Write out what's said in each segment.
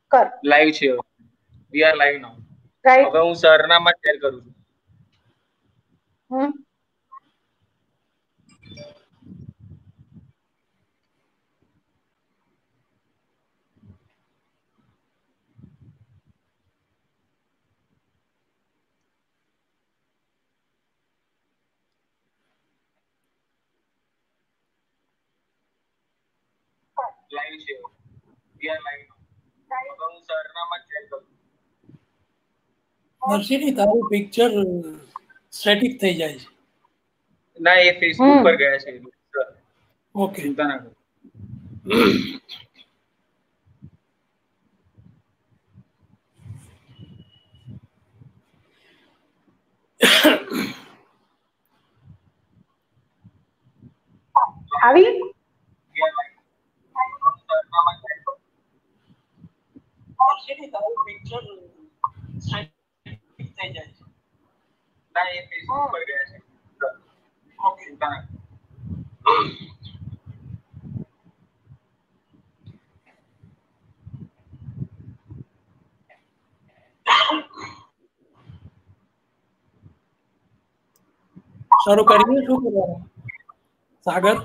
કર. લાઈવ છે. We are live now. Right. હવે હું સરનામા શેર કરું છું. લાઈવ છે. We are live now. હવે હું સરનામા શેર કરું છું. દર્શિની તારું પિક્ચર સ્ટેટિક થઈ જાય છે. ના, એ ફેસબુક પર ગયા છે. ઓકે. ચિંતા ના કરો. આવી. દર્શિની તારું પિક્ચર સ્ટેટિક થઈ જાય છે. ના, એ ફેસબુક પર ગયા છે. ઓકે. ચિંતા ના કરો. શરૂ કરીએ. શું કરવાનું સાગર?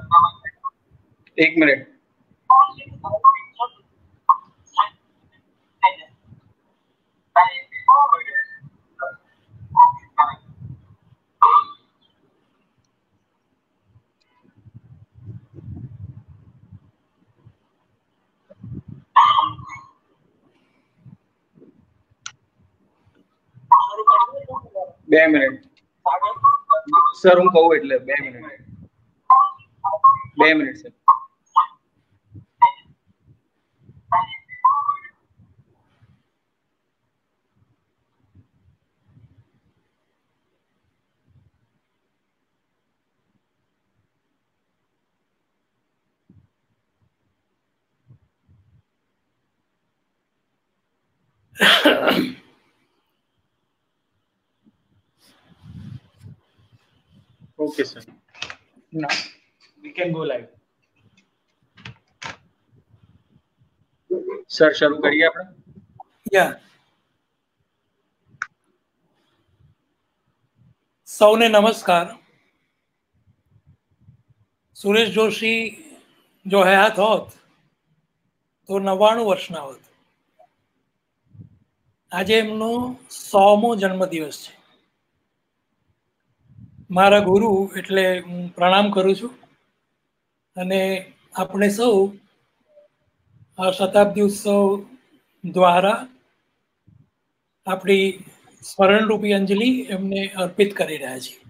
1 મિનિટ. બે મિનિટ સર, હું કહું એટલે 2 minute. 2 minute sir. Okay, sir. Now we can go live. Sir, શરૂ કરીએ આપણે? યા. સૌને નમસ્કાર. સુરેશ જોશી જો હયાત હોત તો 99 વર્ષના હોત. આજે એમનો 100મો જન્મદિવસ છે. મારા ગુરુ એટલે હું પ્રણામ કરું છું. અને આપણે સૌ આ શતાબ્દી ઉત્સવ દ્વારા આપણી સ્મરણરૂપી અંજલિ એમને અર્પિત કરી રહ્યા છીએ.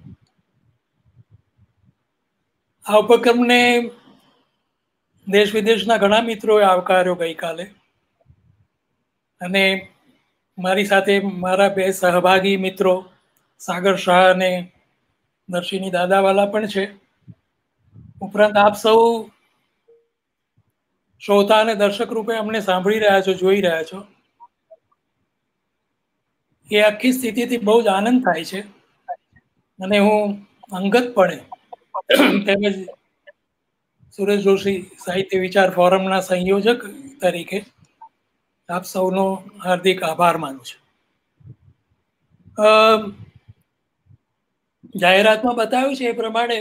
આ ઉપક્રમને દેશ વિદેશના ઘણા મિત્રોએ આવકાર્યો ગઈકાલે. અને મારી સાથે મારા 2 સહભાગી મિત્રો સાગર શાહ અને દર્શિની દાદાવાલા પણ છે. ઉપરાંત આપ સૌ શ્રોતા અને દર્શક રૂપે અમને સાંભળી રહ્યા છો, જોઈ રહ્યા છો. એ આખી સ્થિતિથી બહુ જ આનંદ થાય છે. અને હું અંગતપણે તેમજ સુરેશ જોશી સાહિત્ય વિચાર ફોરમના સંયોજક તરીકે આપ સૌનો હાર્દિક આભાર માનું છું. જાહેરાતમાં બતાવ્યું છે એ પ્રમાણે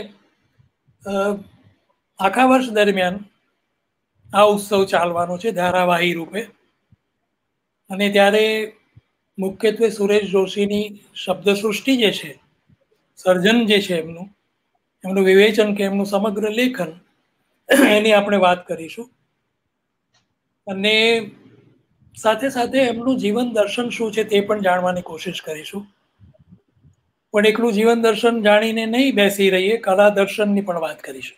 આખા વર્ષ દરમિયાન આ ઉત્સવ ચાલવાનો છે ધારાવાહી રૂપે. અને ત્યારે મુખ્યત્વે સુરેશ જોશીની શબ્દસૃષ્ટિ જે છે, સર્જન જે છે એમનું વિવેચન કે એમનું સમગ્ર લેખન, એની આપણે વાત કરીશું. અને સાથે સાથે એમનું જીવન દર્શન શું છે તે પણ જાણવાની કોશિશ કરીશું. પણ એકલું જીવન દર્શન જાણીને નહીં બેસી રહીએ, કલા દર્શનની પણ વાત કરીશું.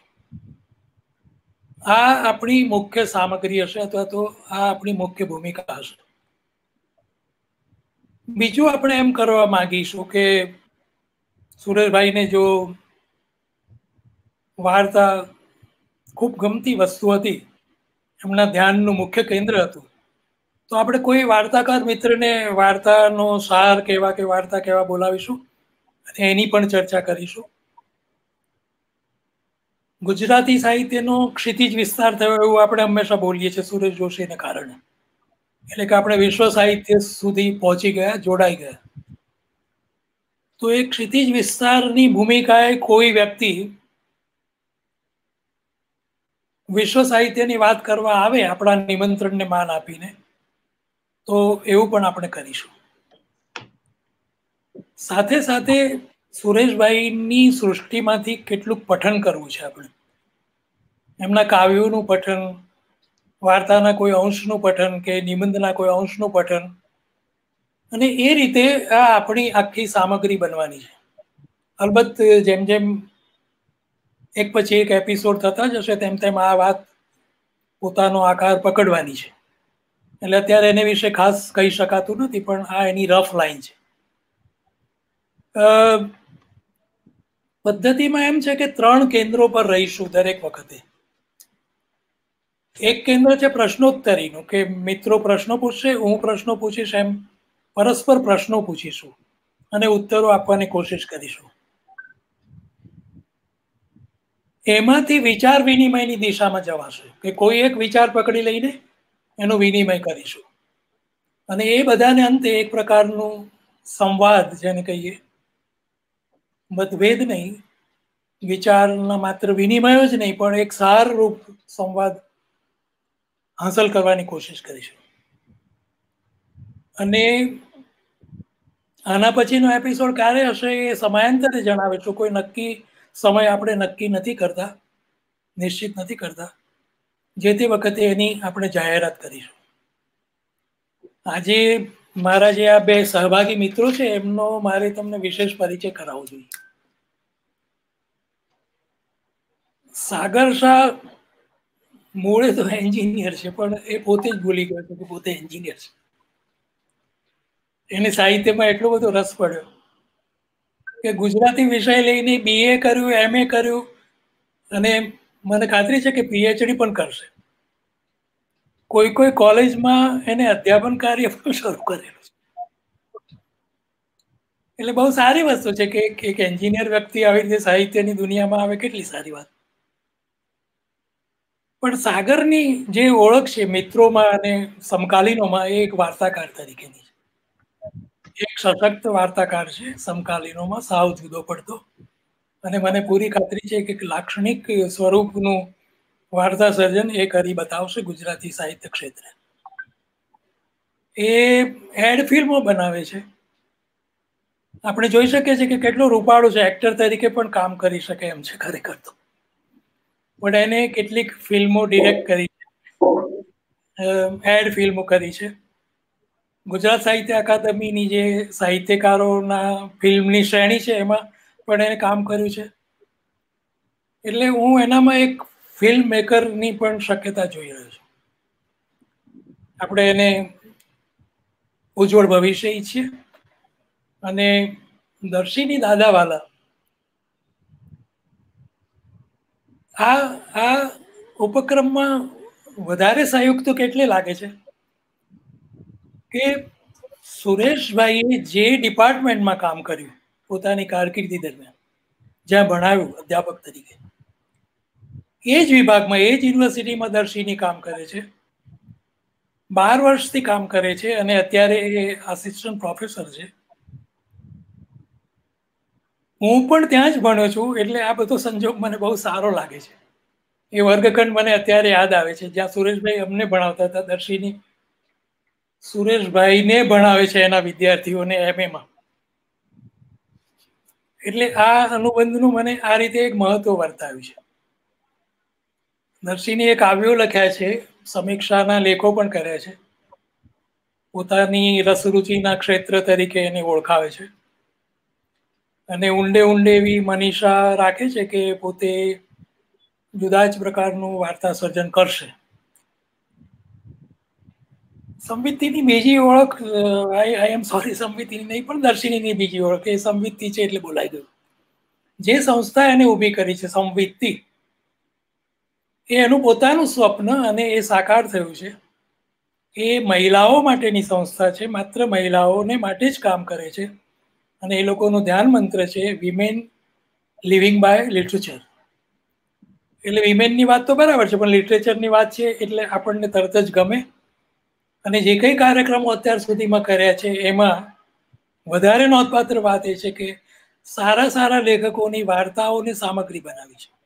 આ આપણી મુખ્ય સામગ્રી હશે, અથવા તો આ આપણી મુખ્ય ભૂમિકા હશે. બીજું આપણે એમ કરવા માંગીશું કે સુરેશભાઈને જો વાર્તા ખૂબ ગમતી વસ્તુ હતી, એમના ધ્યાનનું મુખ્ય કેન્દ્ર હતું, તો આપણે કોઈ વાર્તાકાર મિત્રને વાર્તાનો સાર કેવા કે વાર્તા કેવા બોલાવીશું અને એની પણ ચર્ચા કરીશું. ગુજરાતી સાહિત્યનો ક્ષિતિજ વિસ્તાર થયો એવું આપણે હંમેશા બોલીએ છીએ સુરેશ જોશીને કારણે. એટલે કે આપણે વિશ્વ સાહિત્ય સુધી પહોંચી ગયા, જોડાઈ ગયા. તો એ ક્ષિતિજ વિસ્તારની ભૂમિકાએ કોઈ વ્યક્તિ વિશ્વ સાહિત્યની વાત કરવા આવે આપણા નિમંત્રણને માન આપીને, તો એવું પણ આપણે કરીશું. સાથે સાથે સુરેશભાઈની સૃષ્ટિમાંથી કેટલુંક પઠન કરવું છે આપણે. એમના કાવ્યોનું પઠન, વાર્તાના કોઈ અંશનું પઠન કે નિબંધના કોઈ અંશનું પઠન, અને એ રીતે આ આપણી આખી સામગ્રી બનવાની છે. અલબત્ત જેમ જેમ એક પછી એક એપિસોડ થતા જશે તેમ તેમ આ વાત પોતાનો આકાર પકડવાની છે. એટલે અત્યારે એને વિશે ખાસ કહી શકાતું નથી, પણ આ એની રફ લાઈન છે. પદ્ધતિમાં એમ છે કે 3 કેન્દ્રો પર રહીશું દરેક વખતે. એક કેન્દ્ર છે પ્રશ્નોત્તરીનું, કે મિત્રો પ્રશ્નો પૂછશે, હું પ્રશ્નો પૂછીશ, એમ પરસ્પર પ્રશ્નો પૂછીશું અને ઉત્તરો આપવાની કોશિશ કરીશું. એમાંથી વિચાર વિનિમયની દિશામાં જવાશે, કે કોઈ એક વિચાર પકડી લઈને એનો વિનિમય કરીશું. અને એ બધાને અંતે એક પ્રકારનું સંવાદ, જેને કહીએ, મતભેદ નહીં, વિચારના માત્ર વિનિમય જ નહીં, પણ એક સારરૂપ સંવાદ હાંસલ કરવાની કોશિશ કરીશું. અને આના પછીનો એપિસોડ ક્યારે હશે એ સમયાંતરે જણાવીશું. કોઈ નક્કી સમય આપણે નક્કી નથી કરતા, નિશ્ચિત નથી કરતા. જે તે વખતે એની આપણે જાહેરાત કરીશું. આજે મારા જે આ 2 સહભાગી મિત્રો છે એમનો મારે તમને વિશેષ પરિચય કરાવવો જોઈએ. સાગર શાહ મૂળે તો એન્જિનિયર છે, પણ એ પોતે જ ભૂલી ગયો કે પોતે એન્જિનિયર છે. એને સાહિત્યમાં એટલો બધો રસ પડ્યો કે ગુજરાતી વિષય લઈને BA કર્યું, MA કર્યું, અને મને ખાતરી છે કે PhD પણ કરશે. કોઈ કોલેજમાં એને અધ્યાપન કાર્ય પણ શરૂ કરેલું છે. એટલે બહુ સારી વસ્તુ છે કે એક એન્જિનિયર વ્યક્તિ આવી રીતે સાહિત્યની દુનિયામાં આવે, કેટલી સારી વાત. પણ સાગરની જે ઓળખ છે મિત્રોમાં અને સમકાલીનોમાં, એ એક વાર્તાકાર તરીકેની છે. એક સશક્ત વાર્તાકાર છે, સમકાલીનોમાં સાવ જુદો પડતો. અને મને પૂરી ખાતરી છે કે લાક્ષણિક સ્વરૂપનું વાર્તા સર્જન એ કરી બતાવશે ગુજરાતી સાહિત્ય ક્ષેત્રે. એ એડ ફિલ્મો બનાવે છે. આપણે જોઈ શકીએ છીએ કે કેટલું રૂપાળું છે, એક્ટર તરીકે પણ કામ કરી શકે એમ છે ખરેખર તો. પણ એને કેટલીક ફિલ્મો ડિરેક્ટ કરી છે, એડ ફિલ્મો કરી છે. ગુજરાત સાહિત્ય અકાદમીની જે સાહિત્યકારોના ફિલ્મની શ્રેણી છે એમાં પણ એને કામ કર્યું છે. એટલે હું એનામાં એક ફિલ્મ મેકરની પણ શક્યતા જોઈ રહ્યો છું. આપણે એને ઉજ્જવળ ભવિષ્ય ઈચ્છીએ. અને દર્શિની દાદાવાલા આ ઉપક્રમમાં વધારે સંયુક્ત કેટલે લાગે છે કે સુરેશભાઈએ જે ડિપાર્ટમેન્ટમાં કામ કર્યું પોતાની કારકિર્દી દરમિયાન, જ્યાં ભણાવ્યું અધ્યાપક તરીકે, એ જ વિભાગમાં, એ જ યુનિવર્સિટીમાં દર્શિની કામ કરે છે. 12 વર્ષથી કામ કરે છે અને અત્યારે એ આસિસ્ટન્ટ પ્રોફેસર છે. હું પણ ત્યાં જ ભણ્યો છું, એટલે આ બધો સંજોગ મને બહુ સારો લાગે છે. એ વર્ગખંડ મને અત્યારે યાદ આવે છે, જ્યાં સુરેશભાઈ અમને ભણાવતા હતા. દર્શિની સુરેશભાઈને ભણાવે છે એના વિદ્યાર્થીઓને MA માં. એટલે આ અનુબંધનું મને આ રીતે એક મહત્વ વર્તાવ્યું છે. દર્શિનીએ કાવ્યો લખ્યા છે, સમીક્ષાના લેખો પણ કર્યા છે. પોતાની રસરુચિના ક્ષેત્ર તરીકે એને ઓળખાવે છે. અને ઊંડે ઊંડે એવી મનીષા રાખે છે કે પોતે જુદા જ પ્રકારનું વાર્તા સર્જન કરશે. સંવિતિની બીજી ઓળખ, આઈ એમ સોરી, સંવિતિની નહીં પણ દર્શિનીની બીજી ઓળખ એ સંવિતિ છે, એટલે બોલાઈ ગયું. જે સંસ્થા એને ઊભી કરી છે સંવિતિ, એ એનું પોતાનું સ્વપ્ન અને એ સાકાર થયું છે. એ મહિલાઓ માટેની સંસ્થા છે, માત્ર મહિલાઓને માટે જ કામ કરે છે. અને એ લોકોનું ધ્યાન મંત્ર છે વિમેન લિવિંગ બાય લિટરેચર. એટલે વિમેનની વાત તો બરાબર છે, પણ લિટરેચરની વાત છે એટલે આપણને તરત જ ગમે અને જે કંઈ કાર્યક્રમો અત્યાર સુધીમાં કર્યા છે એમાં વધારે નોંધપાત્ર વાત એ છે કે સારા સારા લેખકોની વાર્તાઓની સામગ્રી બનાવી છે.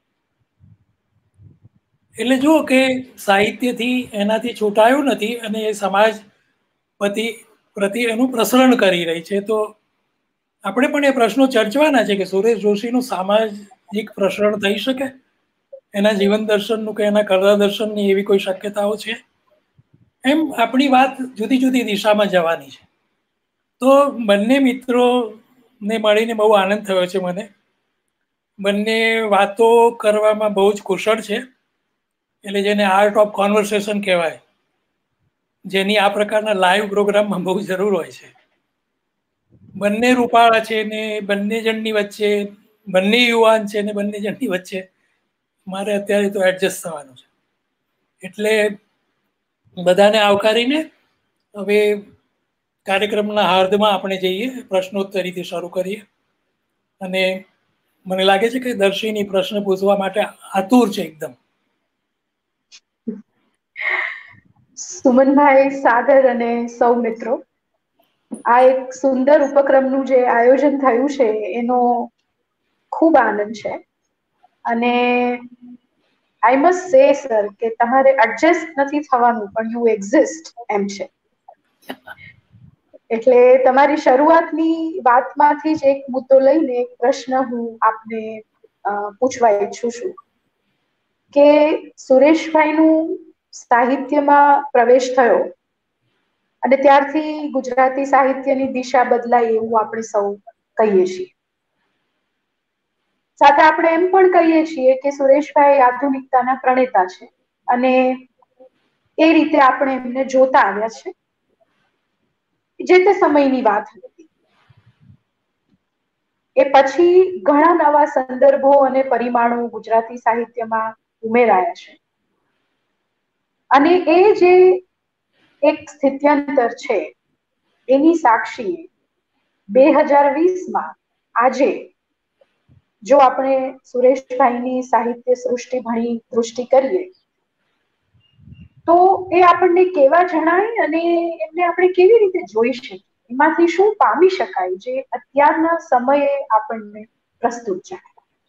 એટલે જુઓ કે સાહિત્યથી એનાથી છૂટાયું નથી અને એ સમાજ પ્રતિ એનું પ્રસરણ કરી રહી છે. તો આપણે પણ એ પ્રશ્નો ચર્ચવાના છે કે સુરેશ જોશીનું સામાજિક પ્રસરણ થઈ શકે, એના જીવન દર્શનનું કે એના કલા દર્શનની એવી કોઈ શક્યતાઓ છે? એમ આપણી વાત જુદી જુદી દિશામાં જવાની છે. તો બંને મિત્રોને મળીને બહુ આનંદ થયો છે મને. બંને વાતો કરવામાં બહુ જ કુશળ છે, એટલે જેને આર્ટ ઓફ કોન્વર્સેશન કહેવાય, જેની આ પ્રકારના લાઈવ પ્રોગ્રામમાં બહુ જરૂર હોય છે. બંને રૂપાળા છે ને બંને જણની વચ્ચે, બંને યુવાન છે ને બંને જણની વચ્ચે મારે અત્યારે તો એડજસ્ટ થવાનું છે. એટલે બધાને આવકારીને હવે કાર્યક્રમના હાર્દમાં આપણે જઈએ, પ્રશ્નોત્તરીથી શરૂ કરીએ. અને મને લાગે છે કે દર્શીની પ્રશ્ન પૂછવા માટે આતુર છે એકદમ. સુમનભાઈ, સાગર અને સૌ મિત્રો, આ એક સુંદર ઉપક્રમનું જે આયોજન થયું છે એનો ખૂબ આનંદ છે. અને આઈ મસ્ટ સે સર કે તમારે એડજસ્ટ નથી થવાનું, પણ યુ એક્ઝિસ્ટ એમ છે. એટલે તમારી શરૂઆતની વાતમાંથી જ એક મુદ્દો લઈને એક પ્રશ્ન હું આપને પૂછવા ઈચ્છું છું કે સુરેશભાઈનું સાહિત્યમાં પ્રવેશ થયો અને ત્યારથી ગુજરાતી સાહિત્યની દિશા બદલાઈ એવું આપણે સૌ કહીએ છીએ. સાથે આપણે એમ પણ કહીએ છીએ કે સુરેશભાઈ આધુનિકતાના પ્રણેતા છે અને એ રીતે આપણે એમને જોતા આવ્યા છે. જે તે સમયની વાત હતી. એ પછી ઘણા નવા સંદર્ભો અને પરિમાણો ગુજરાતી સાહિત્યમાં ઉમેરાયા છે. અને એ જે એક સ્થિત્યંતર છે એની સાક્ષી 2020માં આજે જો આપણે સુરેશભાઈની સાહિત્ય સૃષ્ટિ ભણી દૃષ્ટિ કરીએ તો એ આપણને કેવા જણાય અને એમને આપણે કેવી રીતે જોઈ શકીએ, એમાંથી શું પામી શકાય જે અત્યારના સમયે આપણને પ્રસ્તુત છે.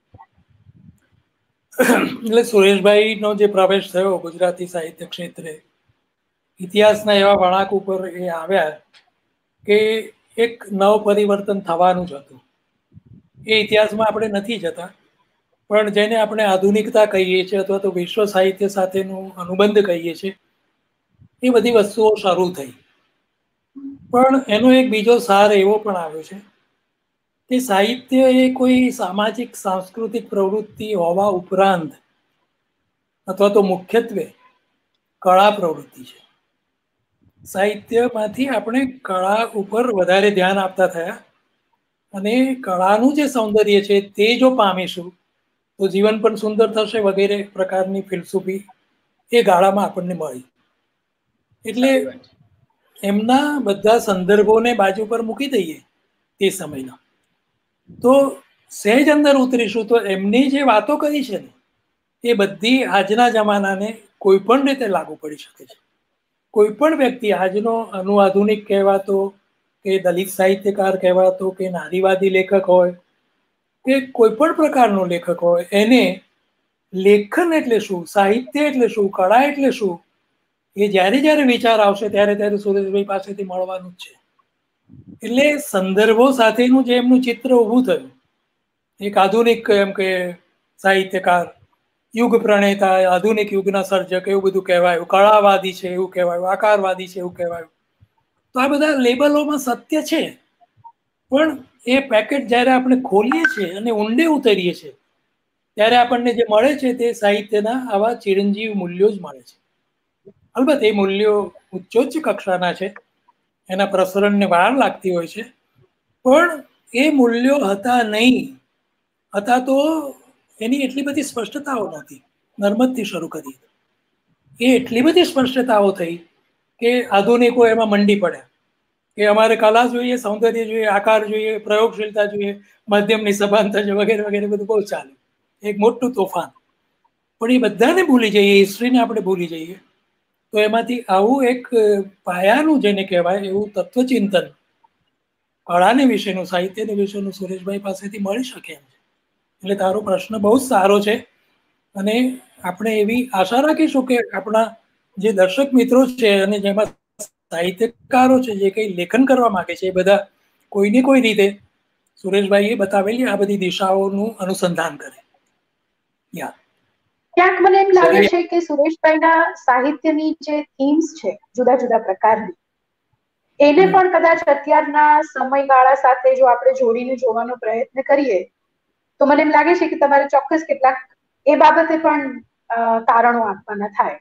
એટલે સુરેશભાઈનો જે પ્રવેશ થયો ગુજરાતી સાહિત્ય ક્ષેત્રે, ઇતિહાસના એવા વળાંક ઉપર એ આવ્યા કે એક નવ પરિવર્તન થવાનું જ હતું. એ ઇતિહાસમાં આપણે નથી જતા, પણ જેને આપણે આધુનિકતા કહીએ છીએ અથવા તો વિશ્વ સાહિત્ય સાથેનું અનુબંધ કહીએ છીએ, એ બધી વસ્તુઓ શરૂ થઈ. પણ એનો એક બીજો સાર એવો પણ આવ્યો છે કે સાહિત્ય એ કોઈ સામાજિક સાંસ્કૃતિક પ્રવૃત્તિ હોવા ઉપરાંત અથવા તો મુખ્યત્વે કળા પ્રવૃત્તિ છે. સાહિત્યમાંથી આપણે કળા ઉપર વધારે ધ્યાન આપતા થયા અને કળાનું જે સૌંદર્ય છે તે જો પામીશું તો જીવન પણ સુંદર થશે વગેરે પ્રકારની ફિલસૂફી એ ગાળામાં આપણને મળી. એટલે એમના બધા સંદર્ભોને બાજુ પર મૂકી દઈએ તે સમયના, તો સહેજ અંદર ઉતરીશું તો એમની જે વાતો કરી છે ને એ બધી આજના જમાનાને કોઈ પણ રીતે લાગુ પડી શકે છે. કોઈ પણ વ્યક્તિ આજનો અનુઆધુનિક કહેવાતો કે દલિત સાહિત્યકાર કહેવાતો કે નારીવાદી લેખક હોય કે કોઈ પણ પ્રકારનો લેખક હોય, એને લેખન એટલે શું, સાહિત્ય એટલે શું, કળા એટલે શું, એ જ્યારે જ્યારે વિચાર આવશે ત્યારે ત્યારે સુરેશભાઈ પાસેથી મળવાનું જ છે. એટલે સંદર્ભો સાથેનું જે એમનું ચિત્ર ઊભું થયું, એક આધુનિક એમ કે સાહિત્યકાર, યુગ પ્રણેતા, આધુનિક યુગના સર્જક એવું બધું કહેવાયું, કળાવાદી છે એવું કહેવાયું, આકારવાદી છે એવું કહેવાયું. તો આ બધા લેબલોમાં સત્ય છે, પણ એ પેકેટ જ્યારે આપણે ખોલીએ છીએ અને ઊંડે ઉતરીએ છીએ ત્યારે આપણને જે મળે છે તે સાહિત્યના આવા ચિરંજીવ મૂલ્યો જ મળે છે. અલબત્ત એ મૂલ્યો ઉચ્ચોચ્ચ કક્ષાના છે, એના પ્રસરણને વાર લાગતી હોય છે, પણ એ મૂલ્યો હતા નહીં, હતા તો એની એટલી બધી સ્પષ્ટતાઓ નહોતી. નર્મદથી શરૂ કરી એ એટલી બધી સ્પષ્ટતાઓ થઈ કે આધુનિકો એમાં મંડી પડ્યા કે અમારે કલા જોઈએ, સૌંદર્ય જોઈએ, આકાર જોઈએ, પ્રયોગશીલતા જોઈએ, માધ્યમની સભાનતા છે વગેરે વગેરે બધું બહુ ચાલે, એક મોટું તોફાન. પણ એ બધાને ભૂલી જઈએ, હિસ્ટ્રીને આપણે ભૂલી જઈએ તો એમાંથી આવું એક પાયાનું જેને કહેવાય એવું તત્વચિંતન કળાને વિશેનું, સાહિત્યને વિશેનું સુરેશભાઈ પાસેથી મળી શકે એમ છે. એટલે તારો પ્રશ્ન બહુ જ સારો છે અને આપણે એવી આશા રાખીશું કે આપણા જે દર્શક મિત્રો છે અને જેમાં સાહિત્યકારો છે, જે કંઈ લેખન કરવા માંગે છે, એ બધા કોઈને કોઈ રીતે સુરેશભાઈએ બતાવેલી આ બધી દિશાઓનું અનુસંધાન કરે. ક્યાંક મને એમ લાગે છે કે સુરેશભાઈના સાહિત્યની જે થીમ્સ છે જુદા જુદા પ્રકારની, એને પણ કદાચ અત્યારના સમયગાળા સાથે જો આપણે જોડીને જોવાનો પ્રયત્ન કરીએ તો મને એમ લાગે છે કે તમારે ચોક્કસ કેટલાક એ બાબતે પણ તારણો આપવાના થાય.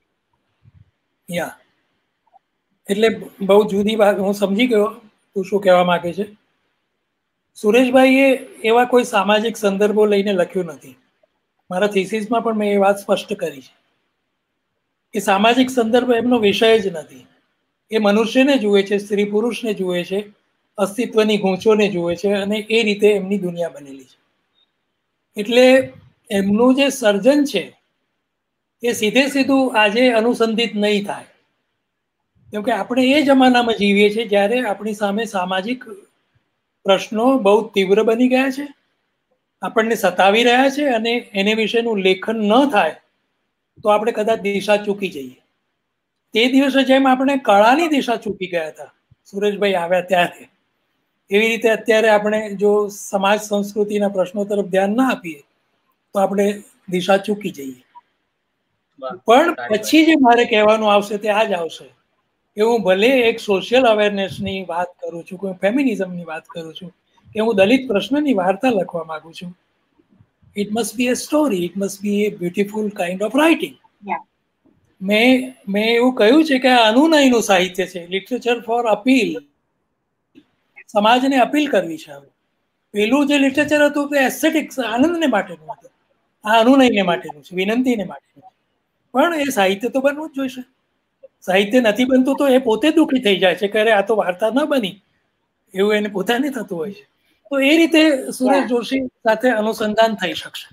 એટલે બહુ જુદી વાત હું સમજી ગયો તું શું કહેવા માંગે છે. સુરેશભાઈએ એવા કોઈ સામાજિક સંદર્ભો લઈને લખ્યું નથી. મારા થીસીસમાં પણ મેં એ વાત સ્પષ્ટ કરી છે કે સામાજિક સંદર્ભ એમનો વિષય જ નથી. એ મનુષ્યને જુએ છે, સ્ત્રી પુરુષને જુએ છે, અસ્તિત્વની ગૂંચોને જુએ છે અને એ રીતે એમની દુનિયા બનેલી છે. એટલે એમનું જે સર્જન છે એ સીધે સીધું આજે અનુસંધિત નહીં થાય, કેમ કે આપણે એ જમાનામાં જીવીએ છીએ જ્યારે આપણી સામે સામાજિક પ્રશ્નો બહુ તીવ્ર બની ગયા છે, આપણને સતાવી રહ્યા છે અને એને વિશેનું લેખન ન થાય તો આપણે કદાચ દિશા ચૂકી જઈએ. તે દિવસે જેમ આપણે કળાની દિશા ચૂકી ગયા હતા સુરેશભાઈ આવ્યા ત્યારે, એવી રીતે અત્યારે આપણે જો સમાજ સંસ્કૃતિના પ્રશ્નો તરફ ધ્યાન ના આપીએ તો આપણે દિશા ચૂકી જઈએ. પણ પછી જે મારે કહેવાનું આવશે તે આ જ આવશે કે હું ભલે એક સોશિયલ અવેરનેસની વાત કરું છું, કોઈ ફેમિનિઝમની વાત કરું છું, કે હું દલિત પ્રશ્નની વાર્તા લખવા માંગુ છું, it must be a story, it must be a beautiful kind of writing. મેં એવું કહ્યું છે કે આ અનુનયનું સાહિત્ય છે, લિટરેચર ફોર અપીલ. સમાજને અપીલ કરવી છે. હવે પેલું જે લિટરેચર હતું તે એસ્થેટિક્સ, આનંદને માટેનું હતું. આ અનુનયને માટેનું છે, વિનંતીને માટેનું છે. પણ એ સાહિત્ય તો બનવું જ જોઈશે. સાહિત્ય નથી બનતું તો એ પોતે દુઃખી થઈ જાય છે કે અરે આ તો વાર્તા ન બની, એવું એને પોતાને થતું હોય છે. તો એ રીતે સુરેશ જોશી સાથે અનુસંધાન થઈ શકશે.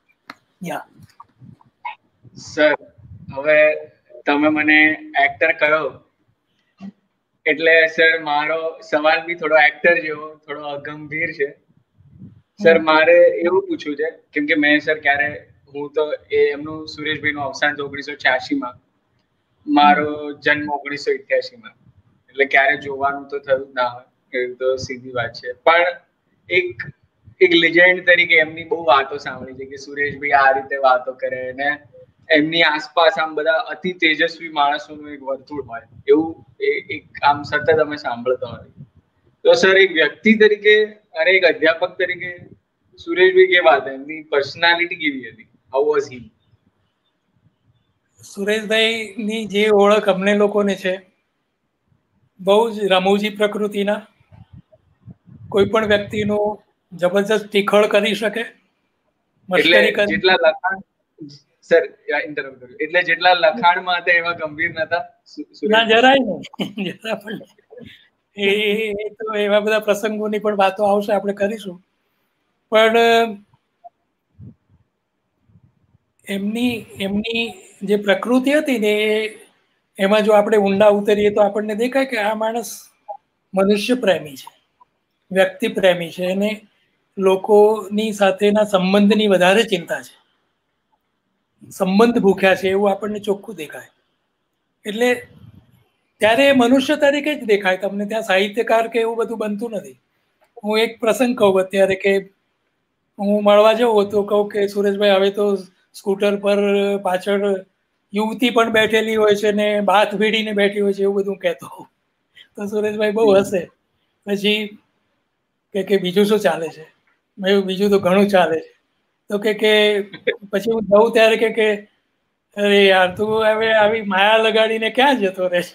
સર, હવે તમે મને એક્ટર કહો એટલે સર મારો સવાલ બી થોડો એક્ટર જેવો, થોડો ગંભીર છે. સર મારે એવું પૂછવું છે, કેમ કે મેં સર ક્યારે હું તો એમનું સુરેશભાઈનું અવસાન તો 1986માં, મારો જન્મ 1988માં, એટલે ક્યારે જોવાનું તો થયું ના હોય, એવું તો સીધી વાત છે. પણ એક લેજેન્ડ તરીકે એમની બહુ વાતો સાંભળી છે કે સુરેશભાઈ આ રીતે વાતો કરે ને એમની આસપાસ આમ બધા અતિ તેજસ્વી માણસોનું એક વર્તુળ હોય, એવું એક આમ સતત અમે સાંભળતા હોય. તો સર એક વ્યક્તિ તરીકે અને એક અધ્યાપક તરીકે સુરેશભાઈ કેવા હતા, એમની પર્સનાલિટી કેવી હતી? How was he? સુરેશભાઈની જે ઓળખ અમને લોકોને છે, બહુ જ રમૂજી પ્રકૃતિના, કોઈ પણ વ્યક્તિનું જબરજસ્ત ટીખળ કરી શકે, મશ્કરી કરી. જેટલા લખાણ સર ઇન્ટરપ્ટ કર્યું, એટલે જેટલા લખાણમાં હતા એવા ગંભીર નતા? ના, જરાય નહીં, જરા પણ. એ તો એવા બધા પ્રસંગોની પણ વાતો આવશે, આપણે કરીશું. પણ એમની જે પ્રકૃતિ હતી ને એમાં જો આપણે ઊંડા ઉતરીએ તો આપણને દેખાય કે આ માણસ મનુષ્ય પ્રેમી છે, વ્યક્તિ પ્રેમી છે, અને લોકોની સાથેના સંબંધની વધારે ચિંતા છે, સંબંધ ભૂખ્યા છે, એવું આપણને ચોખ્ખું દેખાય. એટલે ત્યારે મનુષ્ય તરીકે જ દેખાય તમને, ત્યાં સાહિત્યકાર કે એવું બધું બનતું નથી. હું એક પ્રસંગ કહું અત્યારે કે હું મળવા જઉં તો કહું કે સુરેશભાઈ હવે તો સ્કૂટર પર પાછળ યુવતી પણ બેઠેલી હોય છે ને બાથ ભીડીને બેઠી હોય છે, એવું બધું કહેતો હોઉં તો સુરેશભાઈ બહુ હસે. પછી કે બીજું શું ચાલે છે? મેં બીજું તો ઘણું ચાલે છે. તો કે પછી હું જઉં ત્યારે કે અરે યાર તું હવે આવી માયા લગાડીને ક્યાં જતો રહેશે?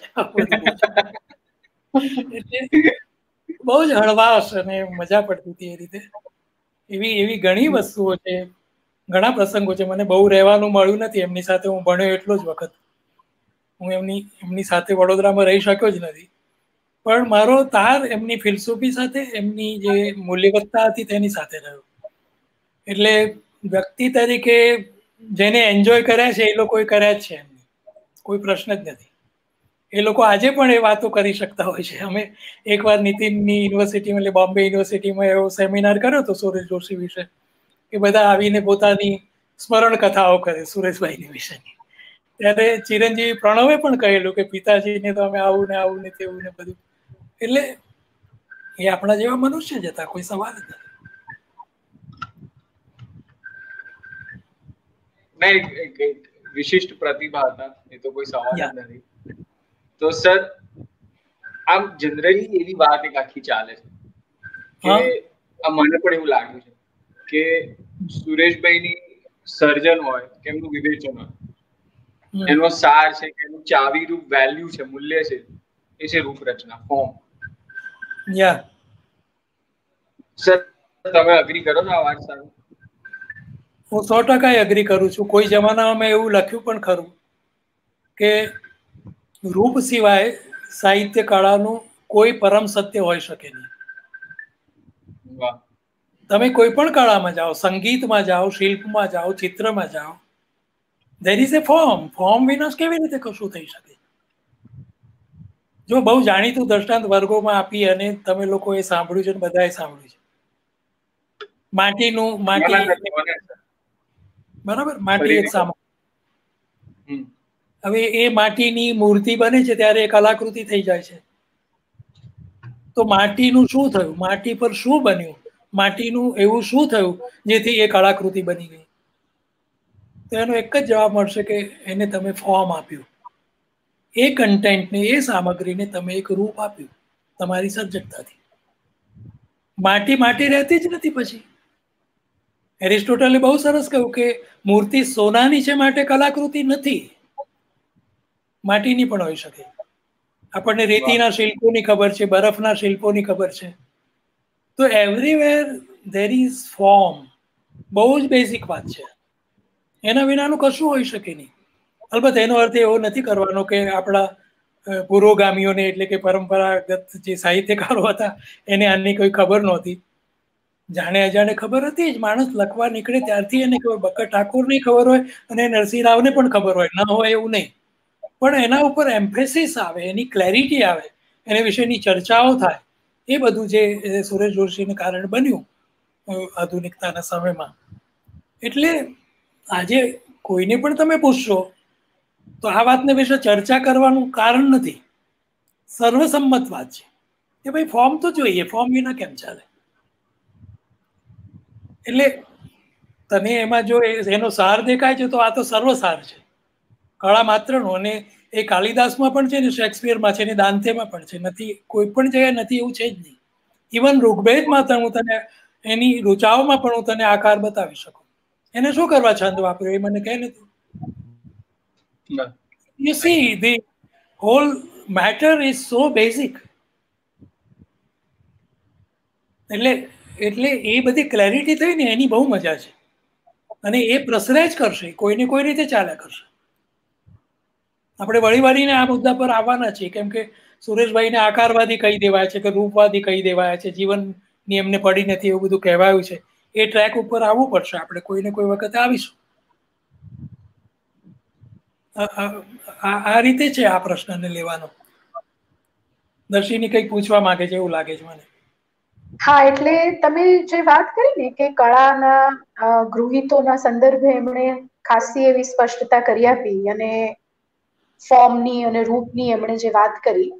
એટલે બહુ જ હળવાશ અને મજા પડતી હતી એ રીતે. એવી ઘણી વસ્તુઓ છે, ઘણા પ્રસંગો છે. મને બહુ રહેવાનું મળ્યું નથી એમની સાથે, હું ભણ્યો એટલો જ વખત. હું એમની સાથે વડોદરામાં રહી શક્યો જ નથી. પણ મારો તાર એમની ફિલસૂફી સાથે, એમની જે મૂલ્યવત્તા હતી તેની સાથે રહ્યો. એટલે વ્યક્તિ તરીકે જેને એન્જોય કર્યા છે એ લોકોએ કર્યા જ છે. કોઈ પ્રશ્ન જ નથી. એ લોકો આજે પણ એ વાતો કરી શકતા હોય છે. અમે એકવાર નીતિનની યુનિવર્સિટીમાં એટલે બોમ્બે યુનિવર્સિટીમાં એવો સેમિનાર કર્યો હતો સુરેશ જોશી વિશે, કે બધા આવીને પોતાની સ્મરણ કથાઓ કરે સુરેશભાઈની વિશેની. ત્યારે ચિરંજીવી પ્રણવે પણ કહેલું કે પિતાજીને તો અમે આવું ને આવું ને તેવું ને બધું. એટલે એ આપણા જેવા મનુષ્ય જ હતા, કોઈ સવાલ જ નથી. નહીં, વિશિષ્ટ પ્રતિભા હતા, એ તો કોઈ સવાલ જ નથી. તો સર આમ જનરલી એવી વાત એક આખી ચાલે છે કે મને પણ એવું લાગ્યું છે કે સુરેશભાઈની સર્જન હોય કે એમનું વિવેચન હોય, એનો સાર છે કે એનું ચાવીરૂપ વેલ્યુ છે, મૂલ્ય છે, એ છે રૂપરચના, ફોર્મ. સર તમે અગ્રી કરો છો આ વાત સાથે? હું 100% એગ્રી કરું છું. કોઈ જમાનામાં મેં એવું લખ્યું પણ ખરું કે રૂપ સિવાય સાહિત્ય કળાનું કોઈ પરમ સત્ય હોઈ શકે નહીં. તમે કોઈ પણ કળામાં જાઓ, સંગીતમાં જાઓ, શિલ્પમાં જાઓ, ચિત્રમાં જાઓ, there is a form. Form વિના કેવી રીતે કશું થઈ શકે? જો બહુ જાણીતું દ્રષ્ટાંત વર્ગોમાં આપી અને તમે લોકો એ સાંભળ્યું છે, બધાએ સાંભળ્યું છે, માટી બરાબર, માટી એક સામગ્રી. હવે એ માટીની મૂર્તિ બને છે ત્યારે એ કલાકૃતિ થઈ જાય છે. તો માટીનું શું થયું? માટી પર શું બન્યું? માટીનું એવું શું થયું જેથી એ કલાકૃતિ બની ગઈ? તો એનો એક જ જવાબ મળશે કે એને તમે ફોર્મ આપ્યું, એ કન્ટેન્ટને, એ સામગ્રીને તમે એક રૂપ આપ્યું તમારી સર્જકતાથી. માટી રહેતી જ નથી પછી. એરિસ્ટોટલે બહુ સરસ કહ્યું કે મૂર્તિ સોનાની છે માટે કલાકૃતિ નથી, માટીની પણ હોઈ શકે. આપણને રેતીના શિલ્પોની ખબર છે, બરફના શિલ્પોની ખબર છે. તો એવરીવેર ધેર ઇઝ ફોર્મ. બહુ જ બેઝિક વાત છે. એના વિનાનું કશું હોઈ શકે નહીં. અલબત્ત એનો અર્થ એવો નથી કરવાનો કે આપણા પુરોગામીઓને એટલે કે પરંપરાગત જે સાહિત્યકારો હતા એને આની કોઈ ખબર નહોતી. જાણે અજાણે ખબર હતી જ. માણસ લખવા નીકળે ત્યારથી એને ખબર, બકર ઠાકોરની ખબર હોય અને નરસિંહ રાવને પણ ખબર હોય, ના હોય એવું નહીં. પણ એના ઉપર એમ્ફેસિસ આવે, એની ક્લેરિટી આવે, એના વિશેની ચર્ચાઓ થાય, એ બધું જે સુરેશ જોશીને કારણે બન્યું આધુનિકતાના સમયમાં. એટલે આજે કોઈને પણ તમે પૂછશો તો આ વાતને વિશે ચર્ચા કરવાનું કારણ નથી, સર્વસંમત વાત છે કે ભાઈ ફોર્મ તો જોઈએ, ફોર્મ વિના કેમ ચાલે. એટલે તને એમાં જો એનો સાર દેખાય છે તો આ તો સર્વસાર છે કળા માત્રનો. અને એ કાલિદાસમાં પણ છે ને, શેક્સપિયરમાં છે ને, દાંતેમાં પણ છે. નથી કોઈ પણ જગ્યાએ નથી એવું છે જ નહીં. ઇવન ઋગ્વેદમાં હું તને એની ઋચાઓમાં પણ હું તને આકાર બતાવી શકું. એને શું કરવા છંદ વાપર્યો એ મને કહે ને તું. You see, the whole matter is so basic. એટલે એ બધી ક્લેરિટી થઈ ને, એની બહુ મજા છે. અને એ પ્રસરે જ કરશે, કોઈને કોઈ રીતે ચાલ્યા કરશે. આપણે વળીને આ મુદ્દા પર આવવાના છીએ, કેમ કે સુરેશભાઈને આકારવાદી કહી દેવાય છે કે રૂપવાદી કહી દેવાય છે, જીવનની એમને પડી નથી એવું બધું કહેવાયું છે. એ ટ્રેક ઉપર આવવું પડશે આપણે, કોઈને કોઈ વખતે આવીશું. આ રીતે છે આ પ્રશ્નને લેવાનો. દર્શીની કંઈક પૂછવા માંગે છે એવું લાગે છે મને. હા, એટલે તમે જે વાત કરી ને કે કળાના ગૃહિતોના સંદર્ભે એમણે ખાસી એવી સ્પષ્ટતા કરી આપી, અને ફોર્મની અને રૂપની એમણે જે વાત કરી,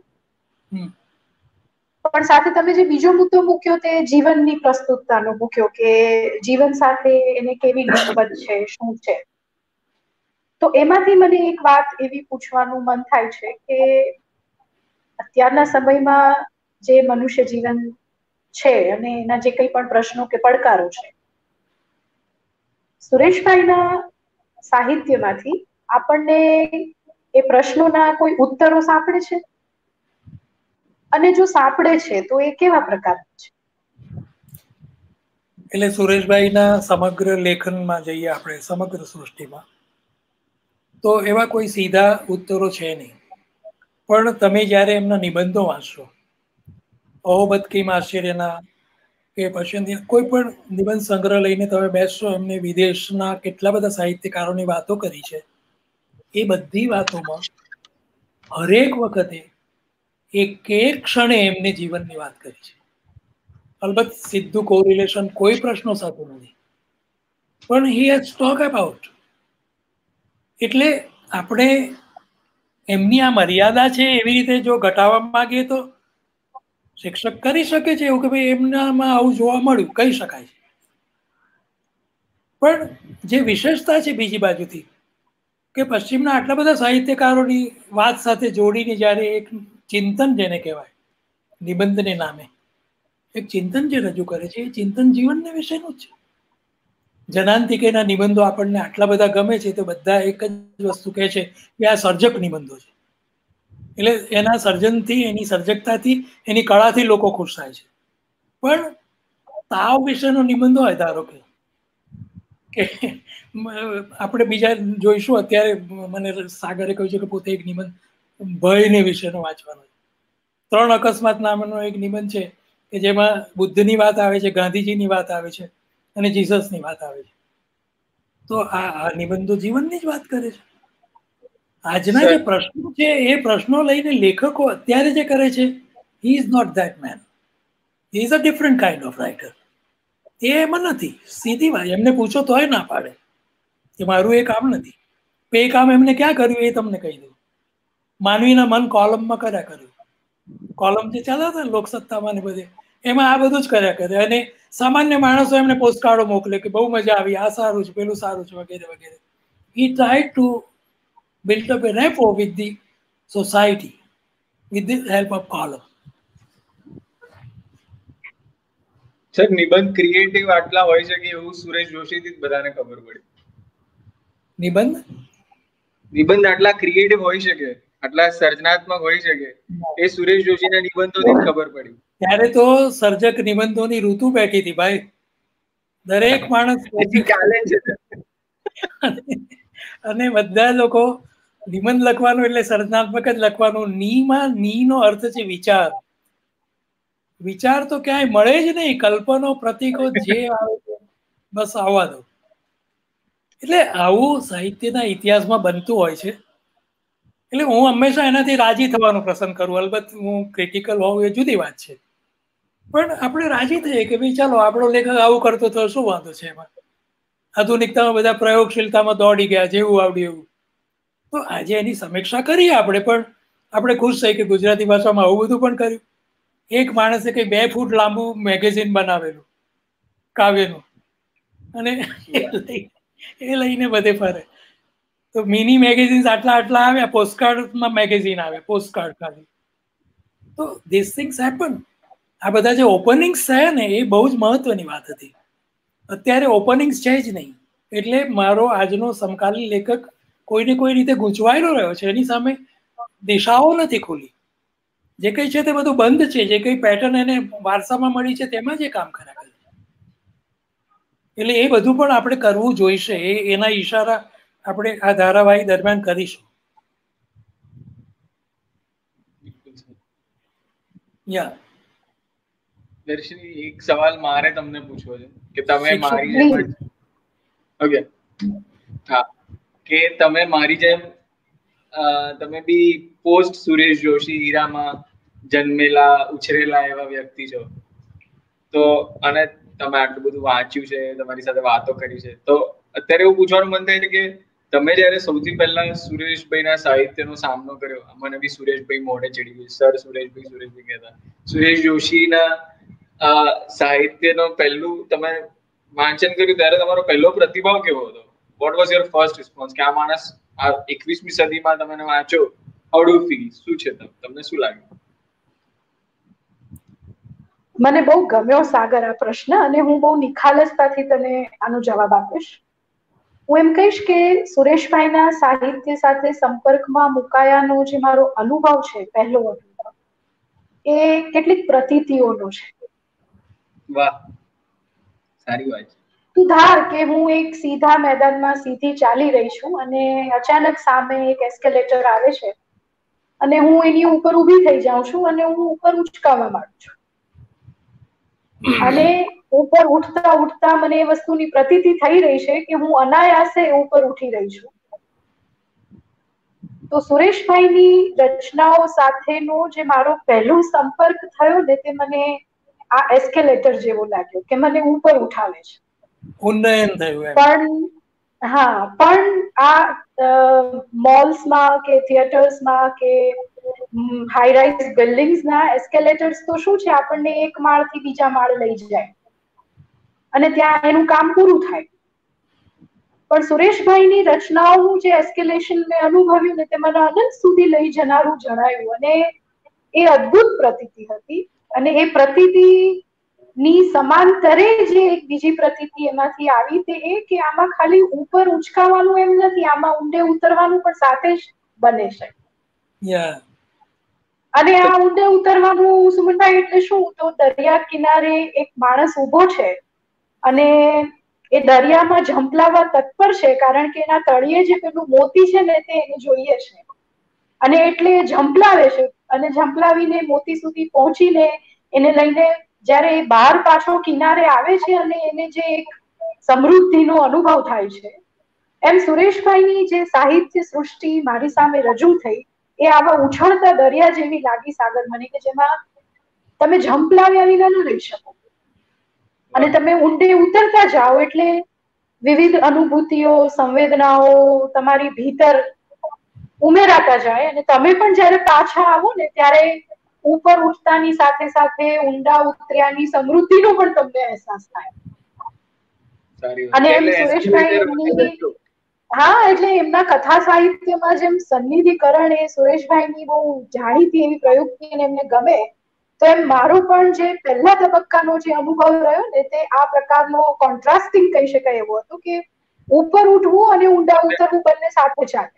પણ સાથે તમે જે બીજો મુદ્દો મૂક્યો તે જીવનની પ્રસ્તુતતાનો મૂક્યો કે જીવન સાથે એને કેવી નિસ્બત છે, શું છે. તો એમાંથી મને એક વાત એવી પૂછવાનું મન થાય છે કે અત્યારના સમયમાં જે મનુષ્ય જીવન છે અને એના જે કંઈ પણ પ્રશ્નો કે પડકારો છે, સુરેશભાઈના સાહિત્યમાંથી આપણને એ પ્રશ્નોના કોઈ ઉત્તરો સાંપડે છે? અને જો સાંપડે છે તો એ કેવા પ્રકારના છે? એટલે સુરેશભાઈના સમગ્ર લેખનમાં જઈએ આપણે, સમગ્ર સૃષ્ટિમાં, તો એવા કોઈ સીધા ઉત્તરો છે નહીં. પણ તમે જ્યારે એમના નિબંધો વાંચશો, અહોબત્કીમ આશ્ચર્યના કે પછી કોઈ પણ નિબંધ સંગ્રહ લઈને તમે બેસશો, એમને વિદેશના કેટલા બધા સાહિત્યકારોની વાતો કરી છે, એ બધી વાતોમાં હરેક વખતે એક ક્ષણે એમને જીવનની વાત કરી છે. અલબત્ત સીધું કોરિલેશન કોઈ પ્રશ્નો સાથે નથી, પણ હી હેઝ ટોક અબાઉટ. એટલે આપણે એમની આ મર્યાદા છે એવી રીતે જો ઘટાડવા માંગીએ તો શિક્ષક કરી શકે છે એવું કે ભાઈ એમનામાં આવું જોવા મળ્યું, કહી શકાય છે. પણ જે વિશેષતા છે બીજી બાજુથી કે પશ્ચિમના આટલા બધા સાહિત્યકારોની વાત સાથે જોડીને જ્યારે એક ચિંતન જેને કહેવાય નિબંધને નામે એક ચિંતન જે રજૂ કરે છે એ ચિંતન જીવનને વિશેનું જ છે. જનાંતિકેના નિબંધો આપણને આટલા બધા ગમે છે તો બધા એક જ વસ્તુ કહે છે કે આ સર્જક નિબંધો છે. એટલે એના સર્જનથી, એની સર્જકતાથી, એની કળાથી લોકો ખુશ થાય છે. પણ તાવ વિશેનો નિબંધો હોય, ધારો કે આપણે બીજા જોઈશું. અત્યારે મને સાગરે કહ્યું છે કે પોતે એક નિબંધ ભયને વિશેનો વાંચવાનો છે. 3 અકસ્માત નામનો એક નિબંધ છે કે જેમાં બુદ્ધની વાત આવે છે, ગાંધીજીની વાત આવે છે અને જીસસની વાત આવે છે. તો આ નિબંધો જીવનની જ વાત કરે છે. આજના જે પ્રશ્નો છે એ પ્રશ્નો લઈને લેખકો અત્યારે જે કરે છે, he is not that man, he is a different kind of writer. એ એમાં નથી. સીધી વાત, એમને પૂછો તોય ના પાડે કે મારું એ કામ નથી. એ કામ એમને ક્યાં કર્યું એ તમને કહી દઉં. માનવીના મન કોલમમાં કર્યું. કોલમ જે ચાલતા ને લોકસત્તામાં ને બધે, એમાં આ બધું જ કર્યા કરે. અને સામાન્ય માણસો એમને પોસ્ટકાર્ડો મોકલે કે બહુ મજા આવી, આ સારું છે, પેલું સારું છે, વગેરે વગેરે. He try to build up a rapport with the society with the help of column. Sir, નિબંધ ક્રિએટિવ આટલા હોય છે કે એવું સુરેશ જોશીથી જ બધાને ખબર પડી. નિબંધ આટલા ક્રિએટિવ હોઈ શકે, આટલા સર્જનાત્મક હોઈ શકે, એ સુરેશ જોશીના નિબંધોથી જ ખબર પડી. ત્યારે તો સર્જક નિબંધોની ઋતુ બેઠી હતી ભાઈ. દરેક માણસ ચાલે છે અને બધા લોકો નિબંધ લખવાનું એટલે સર્જનાત્મક જ લખવાનું. ની નો અર્થ છે વિચાર. વિચાર તો ક્યાંય મળે જ નહીં. કલ્પનો, પ્રતીકો જે આવે છે બસ આવવા દો. એટલે આવું સાહિત્યના ઇતિહાસમાં બનતું હોય છે. એટલે હું હંમેશા એનાથી રાજી થવાનું પસંદ કરું. અલબત્ત હું ક્રિટિકલ હોઉં એ જુદી વાત છે, પણ આપણે રાજી થઈએ કે ભાઈ ચાલો આપણો લેખક આવું કરતો તો શું વાંધો છે એમાં. આધુનિકતામાં બધા પ્રયોગશીલતામાં દોડી ગયા, જેવું આવડ્યું એવું. તો આજે એની સમીક્ષા કરીએ આપણે, પણ આપણે ખુશ થઈ કે ગુજરાતી ભાષામાં આવું બધું પણ કર્યું. એક માણસે કઈ 2 ફૂટ લાંબુ મેગેઝિન બનાવેલું કાવ્યનું, અને એ લઈને બધે ફરે. તો મિની મેગેઝિન્સ આટલા આવ્યા, પોસ્ટકાર્ડમાં મેગેઝિન આવે, પોસ્ટકાર્ડ ખાલી. તો ધીસ થિંગ્સ હેપન. આ બધા જે ઓપનિંગ્સ થયા ને એ બહુ જ મહત્વની વાત હતી. અત્યારે ઓપનિંગ્સ છે જ નહીં. એટલે મારો આજનો સમકાલીન લેખક કોઈને કોઈ રીતે ગૂંચવાયેલો રહ્યો છે. એની સામે દિશાઓ નથી ખુલી. જે કંઈ છે તે બધું બંધ છે. જે કંઈ પેટર્ન એને વારસામાં મળી છે તેમાં જ કામ કર્યા કરે. એટલે એ બધું પણ આપણે કરવું જોઈશે. એના ઈશારા આપણે આ ધારાવાહિક દરમિયાન કરીશું. દર્શની, એક સવાલ મારે તમને પૂછવો છે કે તમે મારી જેમ ઓકે, હા, કે તમે મારી જેમ તમે બી પોસ્ટ સુરેશ જોશી હીરામાં જન્મેલા ઉછરેલા એવા વ્યક્તિ છો. તો અને તમે આટલું બધું વાંચ્યું છે, તમારી સાથે વાતો કરી છે, તો અત્યારે એવું પૂછવાનું મન થાય છે કે તમે જયારે સૌથી પહેલા સુરેશભાઈના સાહિત્યનો સામનો કર્યો, મને બી સુરેશભાઈ મોઢે ચડી ગયું, સર સુરેશભાઈ કહેતા, સુરેશ જોશીના સાહિત્યનો પહેલું તમે વાંચન કર્યું ત્યારે તમારો પહેલો પ્રતિભાવ કેવો હતો? What was your first response? કે આ માણસ આ 21મી સદીમાં તમે વાંચો, હાઉ ડુ ફીલ? શું છે તમને શું લાગ્યું? મને બહુ ગમ્યો સાગર આ પ્રશ્ન, અને હું બહુ નિખાલસતાથી તને આનો જવાબ આપીશ. હું એમ કહીશ કે સુરેશભાઈના સાહિત્ય સાથે સંપર્કમાં મુકાયાનો જે મારો અનુભવ છે, પહેલો અનુભવ, એ કેટલીક પ્રતીતિઓનો છે. વાહ, સારી વાત છે. તું ધાર કે હું એક સીધા મેદાનમાં સીધી ચાલી રહી છું અને અચાનક સામે એક એસ્કેલેટર આવે છે અને હું એની ઉપર ઊભી થઈ જાઉં છું અને હું ઉપર ઉચકાવા માંડું છું. અને ઉપર ઉઠતા ઉઠતા મને એ વસ્તુની પ્રતીતિ થઈ રહી છે કે હું અનાયાસે ઉપર ઉઠી રહી છું. તો સુરેશભાઈની રચનાઓ સાથેનો જે મારો પહેલો સંપર્ક થયો ને તે મને આ એસ્કેલેટર જેવો લાગ્યો કે મને ઉપર ઉઠાવે છે, ઉન્નયન થયું. પણ આ મોલ્સમાં કે થિયેટર્સમાં કે હાઈ રાઇઝ બિલ્ડિંગ્સના એસ્કેલેટર્સ તો શું છે, આપણને એક માળથી બીજા માળ લઈ જાય અને ત્યાં એનું કામ પૂરું થાય. પણ સુરેશભાઈની રચનાઓનું જે એસ્કેલેશન મેં અનુભવ્યું ને તે મને અનંત સુધી લઈ જનારું જણાયું અને એ અદ્ભુત પ્રતીતિ હતી. અને એ પ્રતીતિની સમાંતરે જે એક બીજી પ્રતીતિ એમાંથી આવી તે એ કે આમાં ખાલી ઉપર ઉચકાવાનું એમ નથી, આમાં ઊંડે ઉતરવાનું પણ સાથે જ બને છે. અને આ ઊંડે ઉતરવાનું સુમનભાઈ એટલે શું, તો દરિયા કિનારે એક માણસ ઉભો છે અને એ દરિયામાં ઝંપલાવવા તત્પર છે, કારણ કે એના તળિયે જે પેલું મોતી છે ને તે એને જોઈએ છે અને એટલે ઝંપલાવે છે અને ઝંપલાવીને મોતી સુધી પહોંચીને એને લઈને જ્યારે એ બહાર પાછો કિનારે આવે છે અને એને જે એક સમૃદ્ધિનો અનુભવ થાય છે, એમ સુરેશભાઈની જે સાહિત્ય સૃષ્ટિ મારી સામે રજૂ થઈ એ આવા ઉછળતા દરિયા જેવી લાગી સાગર મને, કે જેમાં તમે ઝંપલાવ્યા વિના ન રહી શકો અને તમે ઊંડે ઉતરતા જાઓ એટલે વિવિધ અનુભૂતિઓ, સંવેદનાઓ તમારી ભીતર ઉમેરાતા જાય અને તમે પણ જયારે પાછા આવો ને ત્યારે ઉપર ઉઠતાની સાથે સાથે ઊંડા ઉતર્યાની સમૃદ્ધિનો પણ તમને અહેસાસ થાય. અને એમ સુરેશભાઈ એટલે એમના કથા સાહિત્યમાં જેમ સન્નિધિકરણ એ સુરેશભાઈની બહુ જાણીતી એવી પ્રયુક્તિ અને એમને ગમે, તો એમ મારો પણ જે પહેલા તબક્કાનો જે અનુભવ રહ્યો ને તે આ પ્રકારનો કોન્ટ્રાસ્ટિંગ કહી શકાય એવો હતો કે ઉપર ઉઠવું અને ઊંડા ઉતરવું બંને સાથે ચાલે.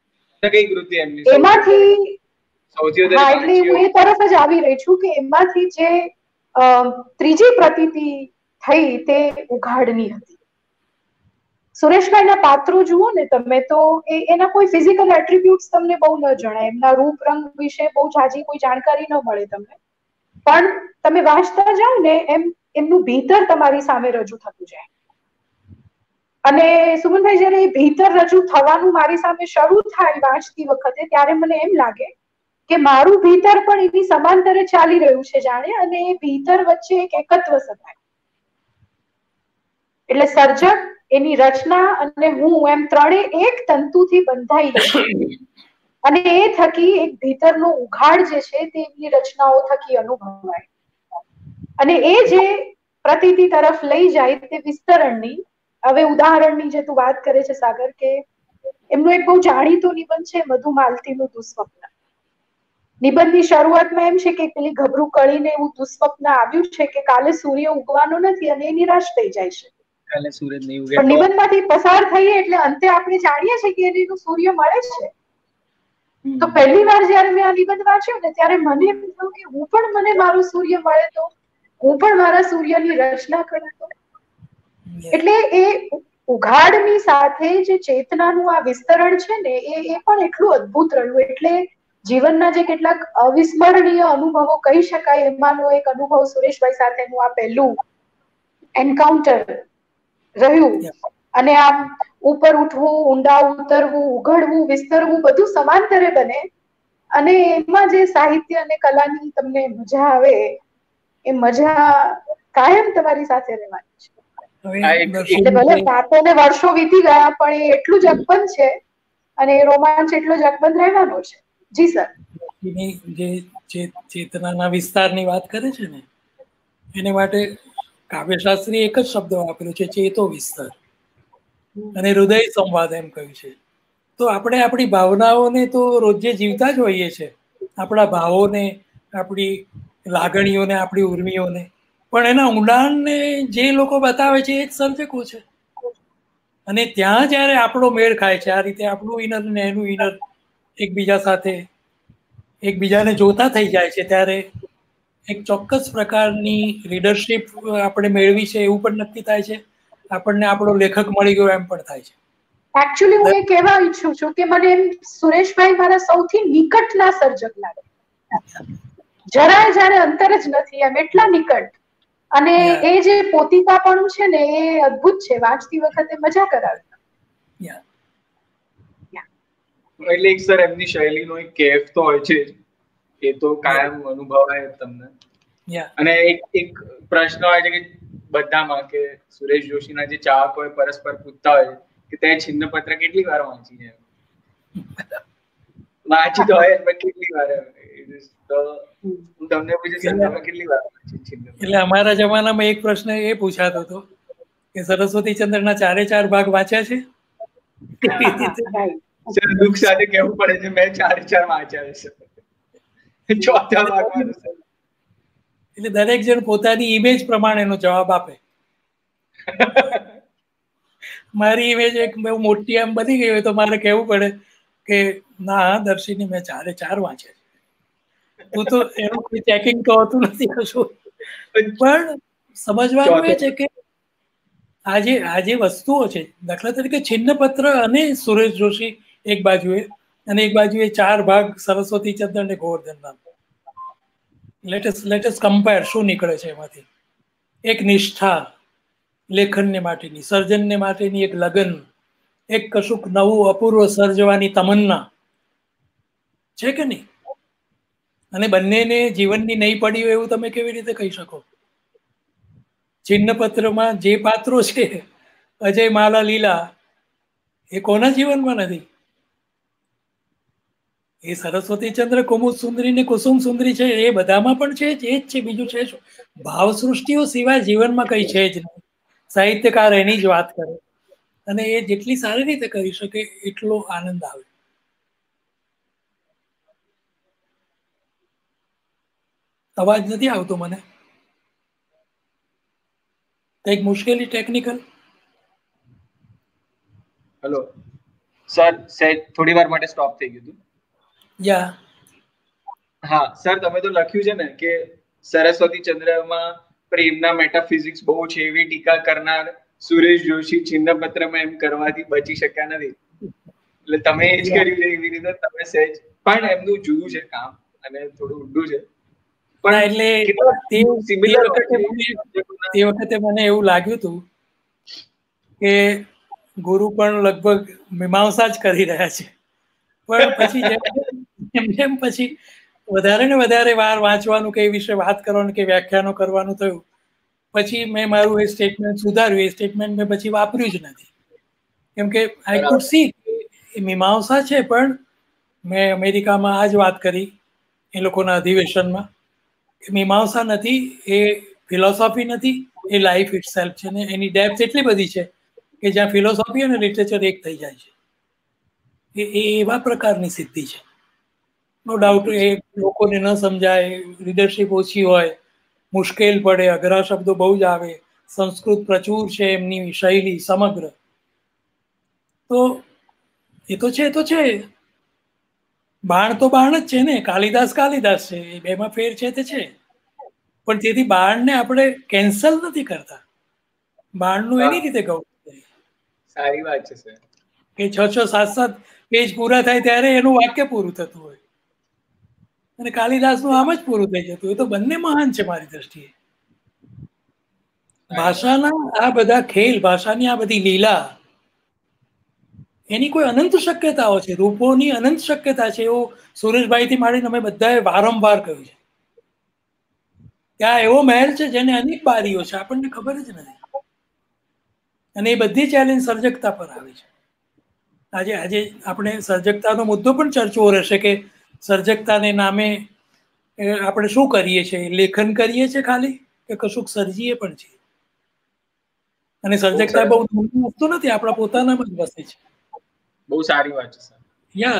એમાંથી એટલે હું એ તરફ જ આવી રહી છું કે એમાંથી જે ત્રીજી પ્રતીતિ થઈ તે ઉઘાડની હતી. સુરેશભાઈના પાત્રો જુઓ ને તમે તો એના કોઈ ફિઝિકલ એટ્રીબ્યુટ્સ તમને બહુ ન જણાય, એમના રૂપ રંગ વિશે બહુ જાજી કોઈ જાણકારી ન મળે તમને, પણ તમે વાંચતા જાઓ ને એમ એમનું ભીતર તમારી સામે રજૂ થતું જાય. અને સુમનભાઈ જયારે એ ભીતર રજૂ થવાનું મારી સામે શરૂ થાય વાંચતી વખતે, ત્યારે મને એમ લાગે કે મારું ભીતર પણ એની સમાંતરે ચાલી રહ્યું છે જાણે, અને એ ભીતર વચ્ચે એક એકત્વ સધાય. એટલે સર્જક, એની રચના અને હું એમ ત્રણે એક તંતુથી બંધાઈ છે અને એ થકી એક ભીતરનો ઉઘાડ જે છે તે એમની રચનાઓ થકી અનુભવાય અને એ જે પ્રતીતિ તરફ લઈ જાય તે વિસ્તરણની. હવે ઉદાહરણની જે તું વાત કરે છે સાગર, કે એમનું એક બહુ જાણીતું નિબંધ છે મધુમાલતીનું દુસ્વપ્ન. નિબંધની શરૂઆતમાં એમ છે કે પેલી ગભરું કળીને એવું દુસ્વપ્ન આવ્યું છે કે કાલે સૂર્ય ઉગવાનો નથી અને એ નિરાશ થઈ જાય છે. પણ નિબંધમાંથી પસાર થઈએ એટલે અંતે આપણે જાણીએ છીએ કે એનું સૂર્ય મળે છે. તો પહેલી વાર જયારે મેં આ નિબંધ વાંચ્યો ને ત્યારે મને એમ થયું કે હું પણ મને મારું સૂર્ય મળે તો હું પણ મારા સૂર્યની રચના કરું તો. એટલે એ ઉઘાડની સાથે જે ચેતનાનું આ વિસ્તરણ છે ને એ પણ એટલું અદ્ભુત રહ્યું. એટલે જીવનના જે કેટલાક અવિસ્મરણીય અનુભવો કહી શકાય એમાંનો એક અનુભવ સુરેશભાઈ સાથેનું આ પહેલું એન્કાઉન્ટર રહ્યું. અને આમ ઉપર ઉઠવું, ઊંડા ઉતરવું, ઉઘડવું, વિસ્તરવું બધું સમાંતરે બને અને એમાં જે સાહિત્ય અને કલાની તમને મજા આવે એ મજા કાયમ તમારી સાથે રહેવાની છે. એટલે ભલે વાતોને વર્ષો વીતી ગયા પણ એ એટલું જ અકબંધ છે અને એ રોમાંચ એટલો જ અકબંધ રહેવાનો છે. જી સર. જે ચેતનાના વિસ્તારની વાત કરે છે ને એને માટે કાવ્યશાસ્ત્રી એક જ શબ્દ વાપર્યો છે, ચેતો વિસ્તાર, અને હૃદય સંવાદ એમ કહ્યું છે. તો આપણે આપણી ભાવનાઓને તો રોજે જીવતા જ હોઈએ છીએ, આપણા ભાવોને, આપણી લાગણીઓને, આપણી ઉર્મિઓને, પણ એના ઊંડાણને જે લોકો બતાવે છે એ જ સર્જકો છે. અને ત્યાં જ્યારે આપણો મેળ ખાય છે, આ રીતે આપણું ઇનર ને એનું ઇનર એકબીજા સાથે એકબીજાને જોતા થઈ જાય છે, ત્યારે એક ચોક્કસ પ્રકારની લીડરશિપ આપણે મેળવી છે એવું પણ નક્કી થાય છે. આપણને આપણો લેખક મળી ગયો એમ પણ થાય છે. એકચ્યુઅલી હું એ કહેવા ઈચ્છું છું કે મને એમ સુરેશભાઈ મારા સૌથી નિકટના સર્જક લાગે. જરાય જાણે અંતર જ નથી એમ, એટલા નિકટ. અને એ જે પોતિકાપણું છે ને એ અદ્ભુત છે, વાંચતી વખતે મજા કરાવે. એટલે એક સર એમની શૈલીનો એક કેફ તો હોય છે, એ તો કાયમ અનુભવાય તમને. અને એક પ્રશ્ન હોય છે કે બધામાં, કે સુરેશ જોશીના જે ચાહક હોય પરસ્પર પૂછતા હોય કે તે છિન્નપત્ર કેટલી વાર વાંચી છે. વાંચી તો હોય પણ કેટલી વાર, તો હું તમને પૂછું સર તમે કેટલી વાર વાંચી છિન્નપત્ર? એટલે અમારા જમાનામાં એક પ્રશ્ન એ પૂછાતો હતો કે સરસ્વતી ચંદ્રના 4 ભાગ વાંચ્યા છે? સર દુઃખ સાથે કહેવું પડે છે મેં 4 વાંચ્યા છે. ચોથા ભાગમાં એટલે દરેક જણ પોતાની ઇમેજ પ્રમાણેનો જવાબ આપે. મારી ઇમેજ એક બહુ મોટી આમ બની ગઈ હોય તો મારે કહેવું પડે કે ના દર્શિની મેં 4 વાંચે. તું તો એનું કોઈ ચેકિંગ તો હોતું નથી કશું. પણ સમજવાનું એ છે કે આજે વસ્તુઓ છે, દાખલા તરીકે છિન્નપત્ર અને સુરેશ જોશી એક બાજુએ, અને એક બાજુએ 4 ભાગ સરસ્વતી ચંદ્ર અને ગોવર્ધનરામ. લેટેસ્ટ કમ્પેર શું નીકળે છે એમાંથી. એક નિષ્ઠા લેખનને માટેની, સર્જનને માટેની એક લગન, એક કશુંક નવું અપૂર્વ સર્જવાની તમન્ના છે કે નહીં? અને બંનેને જીવનની નહીં પડી હોય એવું તમે કેવી રીતે કહી શકો? છિન્નપત્રમાં જે પાત્રો છે, અજય, માલા, લીલા, એ કોના જીવનમાં નથી? એ સરસ્વતી ચંદ્ર, કુમુદ સુંદરી ને કુસુમ સુંદરી છે, એ બધામાં પણ છે જ, એ જ છે. બીજું છે શું? ભાવ સૃષ્ટિઓ સિવાય જીવનમાં કઈ છે જ નહીં. સાહિત્યકાર એની જ વાત કરે, અને એ જેટલી સારી રીતે કરી શકે એટલો આનંદ આવે. અવાજ નથી આવતો મને, કઈક મુશ્કેલી ટેકનિકલ? હેલો સર, થોડી વાર માટે સ્ટોપ થઈ ગયું હતું. હા સર, તમે તો લખ્યું છે ને કે સરસ્વતી ચંદ્રમાં પ્રેમના મેટાફિઝિક્સ બહુ છે, એવી ટીકા કરનાર સુરેશ જોશી છિન્નપત્રમાં એમ કરવાથી બચી શક્યા નથી. એટલે તમે એ જ કર્યું છે એવી રીતે તમે સહેજ, પણ એમનું જુદું છે કામ અને થોડું ઊંડું છે. પણ એટલે તે વખતે મને એવું લાગ્યું હતું કે ગુરુ પણ લગભગ મીમાંસા જ કરી રહ્યા છે. પણ પછી જેમ પછી વધારે ને વધારે વાર વાંચવાનું, કે એ વિશે વાત કરવાનું, કે વ્યાખ્યાનો કરવાનું થયું, પછી મેં મારું એ સ્ટેટમેન્ટ સુધાર્યું. એ સ્ટેટમેન્ટ મેં પછી વાપર્યું જ નથી, કેમ કે આઈ કુડ સી એ મીમાંસા છે. પણ મેં અમેરિકામાં આ જ વાત કરી એ લોકોના અધિવેશનમાં, મીમાંસા નથી, એ ફિલોસોફી નથી, એ લાઈફ ઇટસેલ્ફ છે. ને એની ડેપ્થ એટલી બધી છે કે જ્યાં ફિલોસોફી અને લિટરેચર એક થઈ જાય છે. એ એવા પ્રકારની સિદ્ધિ છે. નો ડાઉટ એ લોકોને ન સમજાય, લીડરશિપ ઓછી હોય, મુશ્કેલ પડે, અઘરા શબ્દો બહુ જ આવે, સંસ્કૃત પ્રચુર છે એમની શૈલી સમગ્ર, તો એ તો છે. બાણ તો બાણ જ છે ને, કાલિદાસ છે, બેમાં ફેર છે તે છે. પણ તેથી બાણને આપણે કેન્સલ નથી કરતા, બાણનું એની રીતે ગૌરવ કરીએ. સારી વાત છે સર, કે 6-7 પેજ પૂરા થાય ત્યારે એનું વાક્ય પૂરું થતું હોય, અને કાલિદાસનું આમ જ પૂરું થઈ જતું. એ તો બંને મહાન છે મારી દ્રષ્ટિએ. ભાષાના આ બધા ખેલ, ભાષાની આ બધી લીલા, એની કોઈ અનંત શક્યતાઓ છે, રૂપોની અનંત શક્યતા છે. એવું સુરેશભાઈથી માંડીને અમે બધાએ વારંવાર કહ્યું છે. ત્યાં એવો મહેલ છે જેને અનેક બારીઓ છે, આપણને ખબર જ નથી. અને એ બધી ચેલેન્જ સર્જકતા પર આવી છે. આજે આપણે સર્જકતાનો મુદ્દો પણ ચર્ચો રહેશે કે સર્જકતાને નામે આપણે શું કરીએ છીએ? લેખન કરીએ છીએ ખાલી, કે કશુંક સર્જીએ પણ છીએ? અને સર્જકતા બહુ મોટી વસ્તુ નથી, આપણા પોતાનામાં જ વસે છે. બહુ સારી વાત છે સર.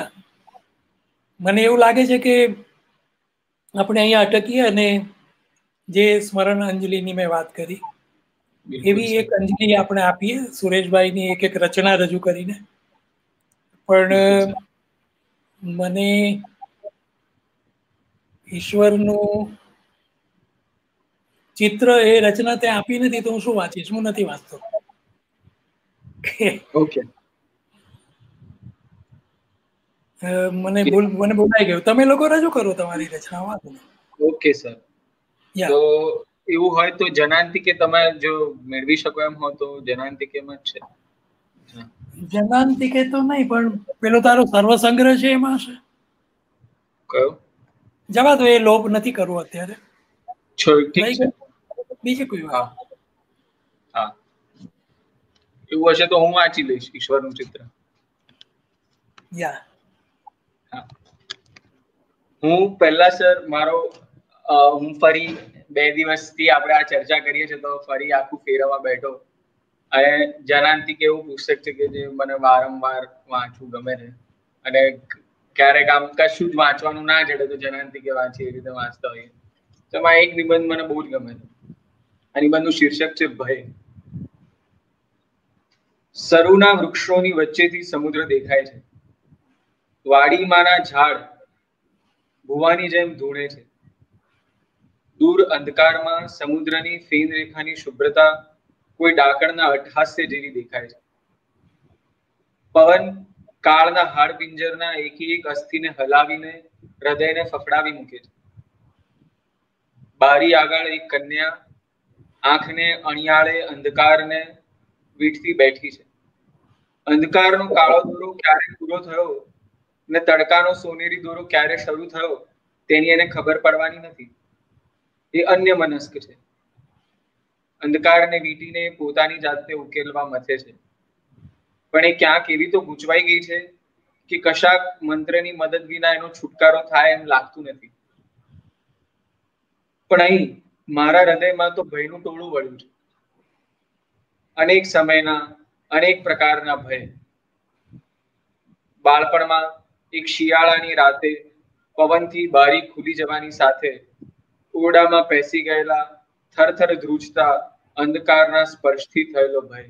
મને એવું લાગે છે કે આપણે અહીંયા અટકીએ અને જે સ્મરણ અંજલિની મેં વાત કરી, એવી એક અંજલિ આપણે આપીએ સુરેશભાઈની એક રચના રજૂ કરીને. પણ મને ઈશ્વરનું ચિત્ર એ રચના ત્યાં આપી નથી, તો હું શું વાંચીશ? હું નથી વાંચતો. ઓકે, મને બોલાઈ ગયું. તમે લોકો રજૂ કરો તમારી રચના. વાંધો નહીં. ઓકે સર, તો એવું હોય તો જનાંતિકે તમે જો મેળવી શકો એમ હો તો જનાંતિકેમાં જ છે. જનાંતિકે તો નહીં, પણ પેલો તારો સર્વસંગ્રહ છે એમાં છે. કયો? જવા દો, એ લોભ નથી કરવો અત્યારે. ઠીક છે. બીજી કોઈ વાત? હા, એવું હશે તો હું વાંચી લઈશ ઈશ્વરનું ચિત્ર. યા, હું પહેલા સર હું ફરી 2 દિવસથી આપણે આ ચર્ચા કરીએ છીએ તો ફરી આખું ફેરવવા બેઠો, અને જનાંતિકે એવું પુસ્તક છે કે જે મને વારંવાર વાંચવું ગમે છે, અને ક્યારેક આમ કશું જ વાંચવાનું ના જડે તો જનાંતિકે વાંચી એ રીતે વાંચતા હોઈએ. તો એમાં એક નિબંધ મને બહુ જ ગમે છે. આ નિબંધનું શીર્ષક છે ભય. સરુના વૃક્ષોની વચ્ચેથી સમુદ્ર દેખાય છે. વાડીમાંના ઝાડ ભુવાની જેમ ધૂળે છે. દૂર અંધકારમાં સમુદ્રની ફેન રેખાની શુભ્રતા કોઈ ડાકણના અટ્ટહાસ્ય જેવી દેખાય છે. પવન કાળના હાડપિંજરના એકી એક અસ્થિને હલાવીને હૃદયને ફફડાવી મૂકે છે. બારી આગળ એક કન્યા આંખને અણિયાળે અંધકારને વીટતી બેઠી છે. અંધકારનો કાળો દોરો ક્યારે પૂરો થયો ને તડકાનો સોનેરી દોરો ક્યારે શરૂ થયો તેની એને ખબર પડવાની નથી. એ અન્ય મનસ્ક છે. અંધકારને વીટીને પોતાની જાતને ઉકેલવા મથે છે, પણ એ ક્યાંક એવી તો ગૂંચવાઈ ગઈ છે કે કશાક મંત્રની મદદ વિના એનો છુટકારો થાય એમ લાગતું નથી. પણ અહીં મારા હૃદયમાં તો ભયનું ટોળું વળ્યું છે. અનેક સમયના અનેક પ્રકારના ભય. બાળપણમાં એક શિયાળાની રાતે પવનથી બારી ખુલી જવાની સાથે ઓરડામાં પેસી ગયેલા થરથર ધ્રુજતા અંધકારના સ્પર્શથી થયેલો ભય.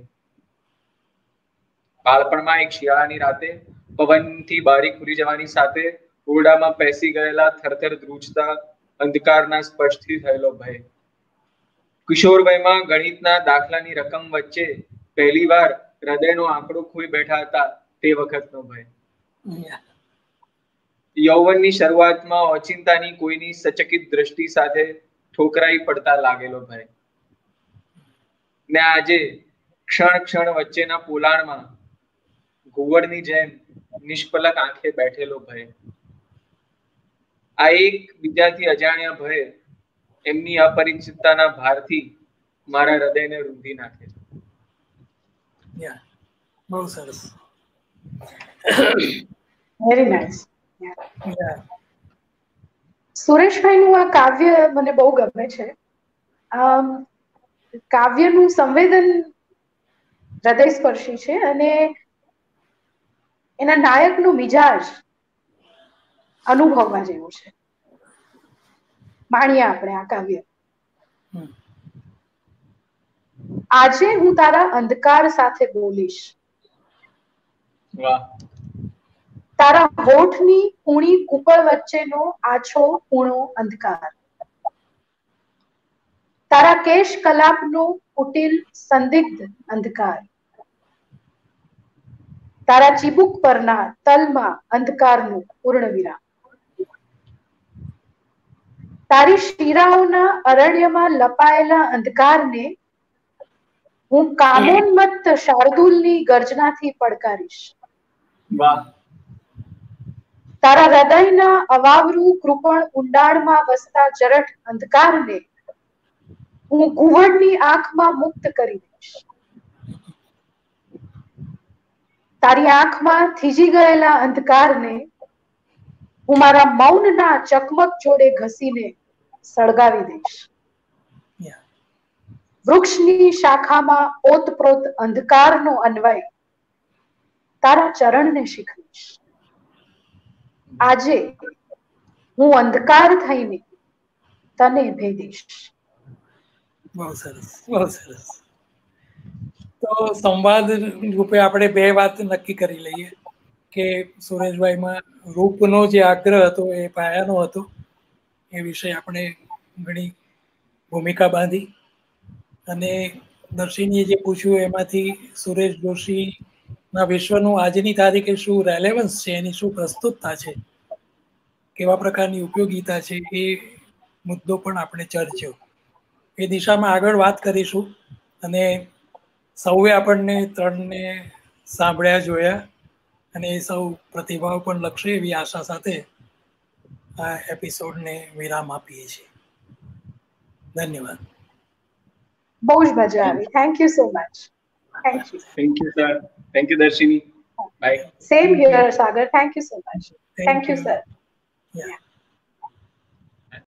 બાળપણમાં એક શિયાળાની રાતે પવનથી બારી ખુલી જવાની સાથે ઓરડામાં પેસી ગયેલા થરથર ધ્રુજતા અંધકારના સ્પર્શથી થયેલો ભય. કિશોરવયમાં ગણિતના દાખલાની રકમ વચ્ચે પહેલીવાર હૃદયનો આંકડો ખોઈ બેઠા હતા તે વખતનો ભય. યૌવનની શરૂઆતમાં ઓચિંતાની કોઈની સચકિત દ્રષ્ટિ સાથે ઠોકરાઈ પડતા લાગેલો ભય. ને આજે ક્ષણ ક્ષણ વચ્ચેના પોલાણમાં ઘુવડની જેમ નિષ્પલક આંખે બેઠેલો ભય. આ એક બીજાથી અજાણ્યા ભય એમની અપરિચિતતાના ભારથી મારા હૃદયને રૂંધી નાખે છે. બહુ સરસ. Very nice. સુરેશભાઈનું આ કાવ્ય મને બહુ ગમે છે. કાવ્યનું સંવેદન હૃદયસ્પર્શી છે, અને એના નાયકનું મિજાજ અનુભવવા જેવું છે. માણીએ આપણે આ કાવ્ય. આજે હું તારા અંધકાર સાથે બોલીશ. વાહ. તારા હોઠની કુણી કુપળ વચ્ચેનો આછો કૂણો અંધકાર. તારા કેશ કલાપનો કુટિલ સંદિગ્ધ અંધકાર. તારા ચીબુક પરના તલમાં અંધકારનું પૂર્ણ વિરામ. તારી શિરાઓના અરણ્યમાં લપાયેલા અંધકારને હું કામોન્મત્ત શાર્દુલની ગર્જનાથી પડકારીશ. વાહ. તારા હૃદયના અવાવરૂ કૃપણ ઊંડાણમાં વસતા જરઠ અંધકારને હું ઘુવડની આંખમાં મુક્ત કરી દઈશ. તારી આંખમાં થીજી ગયેલા અંધકારને હું મારા મૌનના ચકમક જોડે ઘસીને સળગાવી દઈશ. વૃક્ષની શાખામાં ઓતપ્રોત અંધકારનો અન્વય તારા ચરણને શીખવીશ. આજે હું અંધકાર થઈને તને ભેદીશ. બહુ સરસ, બહુ સરસ. તો સંવાદ રૂપે આપણે 2 વાત નક્કી કરી લઈએ કે સુરેશભાઈમાં રૂપનો જે આગ્રહ હતો એ પાયાનો હતો. એ વિશે આપણે ઘણી ભૂમિકા બાંધી, અને દર્શીનીએ જે પૂછ્યું એમાંથી સુરેશ જોશીના વિશ્વનું આજની તારીખે શું રેલેવન્સ છે, એની શું પ્રસ્તુતતા છે, કેવા પ્રકારની ઉપયોગિતા છે, એ મુદ્દો પણ આપણે ચર્ચ્યો. એ દિશામાં આગળ વાત કરીશું. અને સૌએ આપણને 3ને સાંભળ્યા જોયા અને એ સૌ પ્રતિભાવ પણ લખશે એવી આશા સાથે આ એપિસોડને વિરામ આપીએ છીએ. ધન્યવાદ. બહુ જ મજા આવી. Thank you so much. Thank you. Thank you sir. Thank you Darshini. Bye. Same here Sagar. Thank you so much. Thank you sir. Yeah.